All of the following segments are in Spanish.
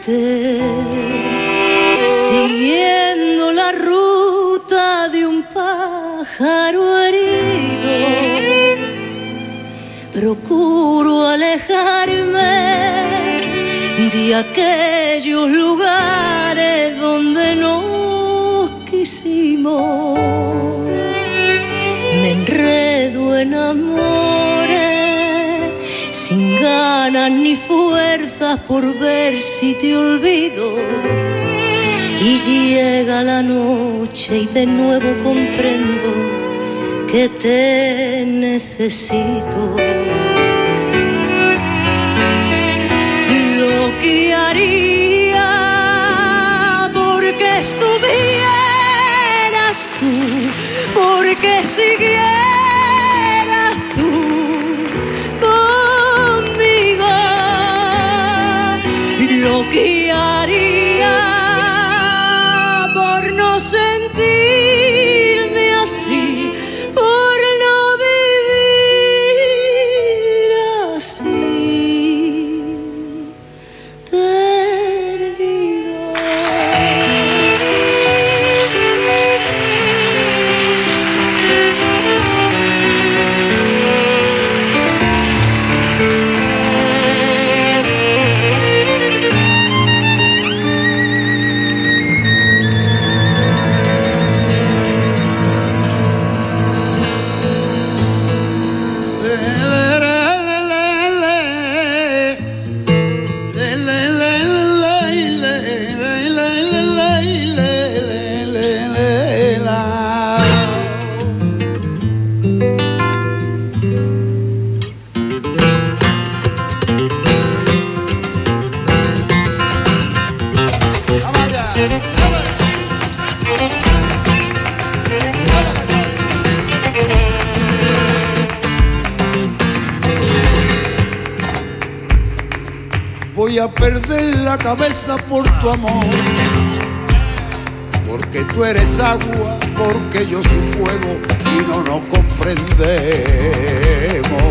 triste, siguiendo la ruta de un pájaro herido. Procuro alejarme de aquellos lugares donde nos quisimos. Me enredo en amores sin ganas ni fuerzas por ver si te olvido. Y llega la noche y de nuevo comprendo que te necesito. Lo que haría porque estuvieras tú, porque siguieras tú conmigo. Lo que haría por no sentirme así, por no vivir así, perdido. Voy a perder la cabeza por tu amor, porque tú eres agua, porque yo soy fuego y no nos comprendemos.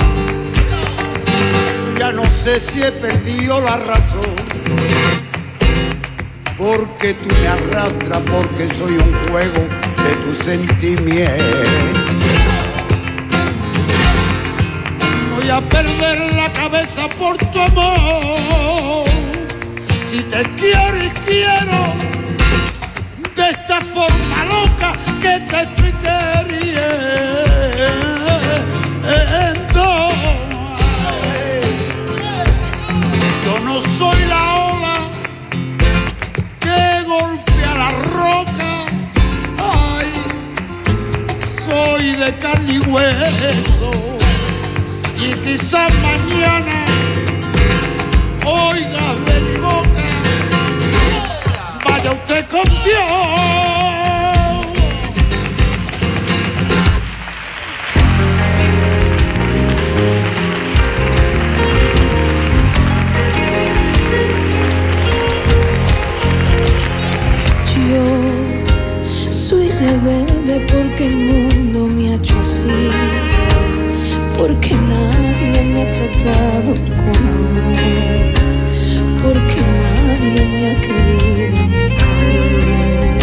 Ya no sé si he perdido la razón, porque tú me arrastras, porque soy un juego de tus sentimientos. Voy a perder la cabeza por tu amor, si te quiero y quiero de esta forma loca que te estoy queriendo. Yo no soy la ola que golpea la roca, ay, soy de carne y hueso. Y quizás mañana oiga de mi boca, vaya usted con Dios. Yo soy rebelde porque el mundo me ha hecho así, porque nadie me ha tratado con amor, porque nadie me ha querido nunca bien.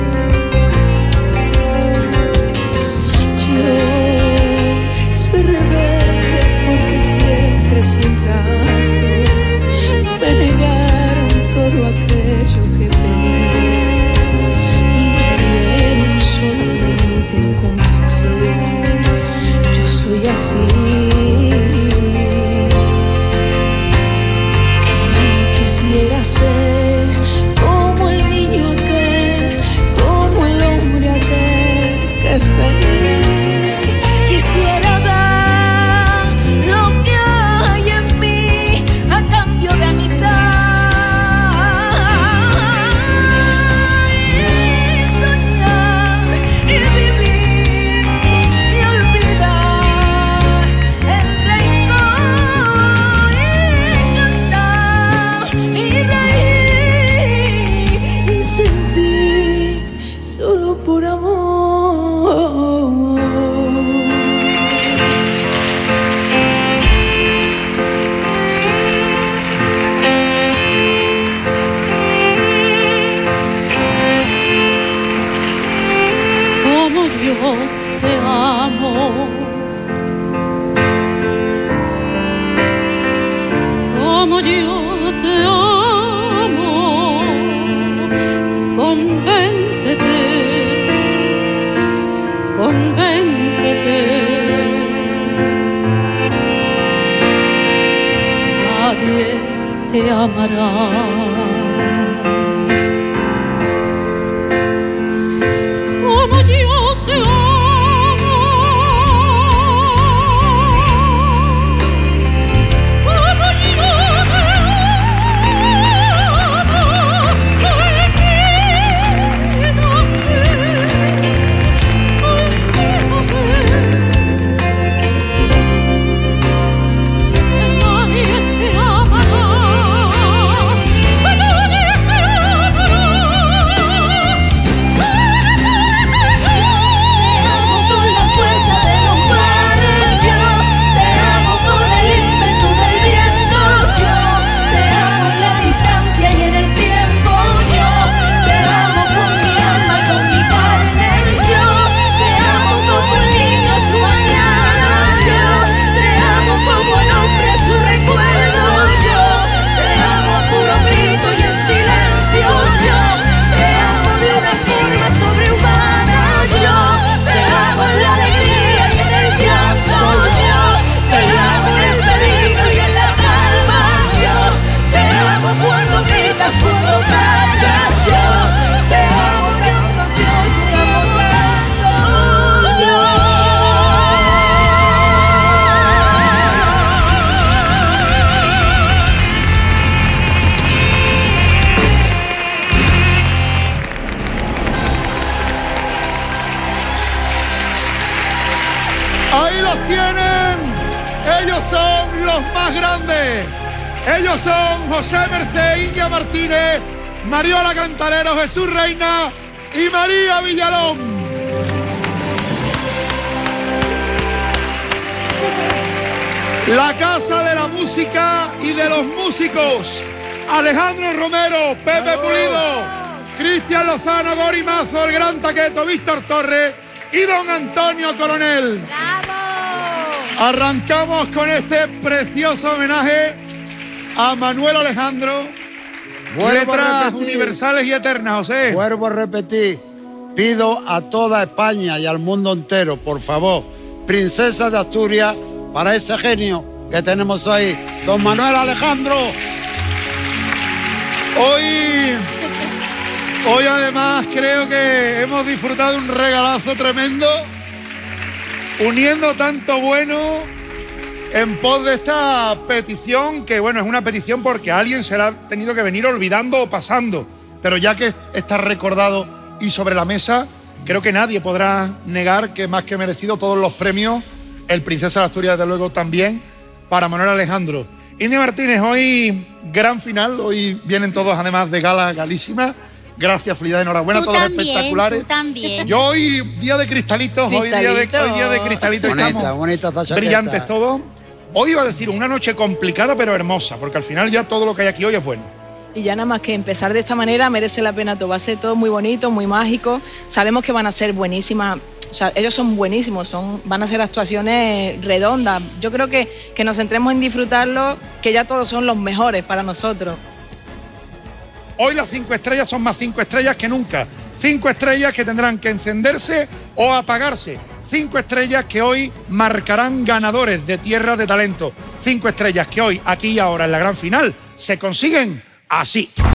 Yo soy rebelde porque siempre sin razón me negaron todo aquello que pedí y me dieron solamente incomprensión. Soy así. amarás. Como yo te amo, como yo te amo, Ahí los tienen. Ellos son los más grandes. Ellos son José Mercé, India Martínez, Mariola Cantarero, Jesús Reina y María Villalón. La Casa de la Música y de los Músicos. Alejandro Romero, Pepe Pulido, Cristian Lozano, Gori Mazo, el Gran Taqueto, Víctor Torres y don Antonio Coronel. ¡Bravo! Arrancamos con este precioso homenaje a Manuel Alejandro. Letras universales y eternas, José. Vuelvo a repetir, pido a toda España y al mundo entero, por favor, Princesa de Asturias, para ese genio que tenemos ahí, don Manuel Alejandro. Hoy además creo que hemos disfrutado un regalazo tremendo, uniendo tanto bueno en pos de esta petición, que bueno, es una petición porque a alguien se la ha tenido que venir olvidando o pasando, pero ya que está recordado y sobre la mesa, creo que nadie podrá negar que más que merecido todos los premios, el Princesa de Asturias desde luego también, para Manuel Alejandro. India Martínez, hoy gran final, hoy vienen todos además de gala galísima. Gracias, felicidades, enhorabuena, todos espectaculares. Tú también. Yo hoy día de cristalitos, hoy día de cristalitos, bonita estamos brillantes todos. Hoy iba a decir una noche complicada pero hermosa, porque al final ya todo lo que hay aquí hoy es bueno. Y ya nada más que empezar de esta manera merece la pena todo. Va a ser todo muy bonito, muy mágico. Sabemos que van a ser buenísimas. O sea, ellos son buenísimos, van a ser actuaciones redondas. Yo creo que nos centremos en disfrutarlo, que ya todos son los mejores para nosotros. Hoy las 5 estrellas son más 5 estrellas que nunca. 5 estrellas que tendrán que encenderse o apagarse. 5 estrellas que hoy marcarán ganadores de Tierra de Talento. 5 estrellas que hoy, aquí y ahora, en la gran final, se consiguen así.